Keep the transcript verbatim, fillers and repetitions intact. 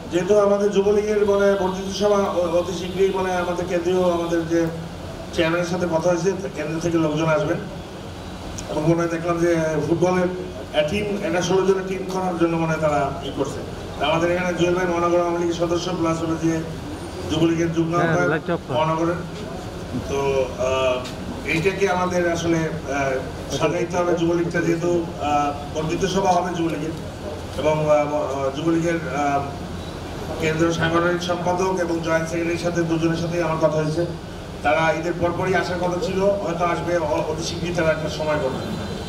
যেহেতু আমাদের যুবলীগের মানে বর্ধিত সভা অতি শীঘ্রই মানে আমাদের কেন্দ্রীয় আমাদের যে চেয়ারম্যানের সাথে কথা হয়েছে, কেন্দ্র থেকে লোকজন আসবেন এবং মনে হয় দেখলাম যে ফুটবলের টিম একটা ষোলো জনের টিম করার জন্য মানে তারা ই করছে। আমাদের এখানে জুয়েল ভাই মহানগর আওয়ামী লীগের সদস্য প্লাস হলো যে যুবলীগের যুগ্ম মহানগরের, তো এইটাকে আমাদের আসলে সাজাইতে হবে যুবলীগটা, যেহেতু বর্ধিত সভা হবে যুবলীগের এবং যুবলীগের কেন্দ্রীয় সাংগঠনিক সম্পাদক এবং জয়েন্ট সেক্রেটারির সাথে দুজনের সাথেই আমার কথা হয়েছে। তারা ঈদের পরপরই আসার কথা ছিল, হয়তো আসবে অতি শীঘ্রই, তারা একটা সময় করবে।